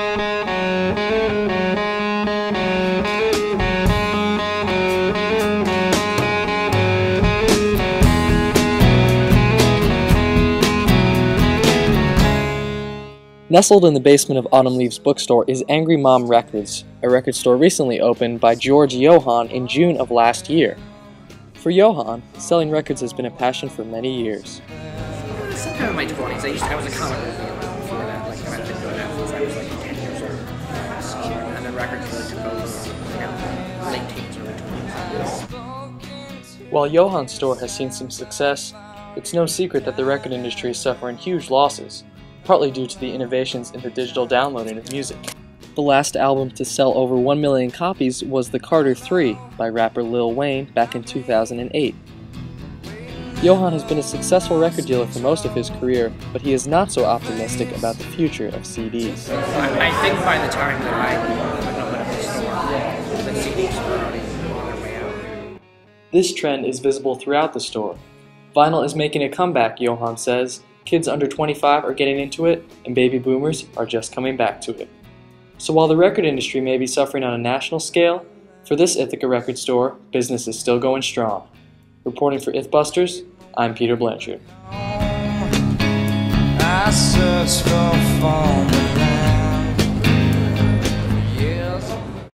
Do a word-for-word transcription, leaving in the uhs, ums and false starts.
Nestled in the basement of Autumn Leaves bookstore is Angry Mom Records, a record store recently opened by George Johann in June of last year. For Johann, selling records has been a passion for many years. Sometime in my twenties, I used to, I was a comic book dealer before that, like I've been doing that since I was like ten years old. And then records really took over, you know, late teens, early twenties. While Johann's store has seen some success, it's no secret that the record industry is suffering huge losses, partly due to the innovations in the digital downloading of music. The last album to sell over one million copies was The Carter three by rapper Lil Wayne back in two thousand eight. Johann has been a successful record dealer for most of his career, but he is not so optimistic about the future of C Ds. I, I think by the time that I open up the store, the C Ds are already on their way out. This trend is visible throughout the store. Vinyl is making a comeback, Johann says. Kids under twenty-five are getting into it, and baby boomers are just coming back to it. So while the record industry may be suffering on a national scale, for this Ithaca record store, business is still going strong. Reporting for Ithbusters, I'm Peter Blanchard. I search for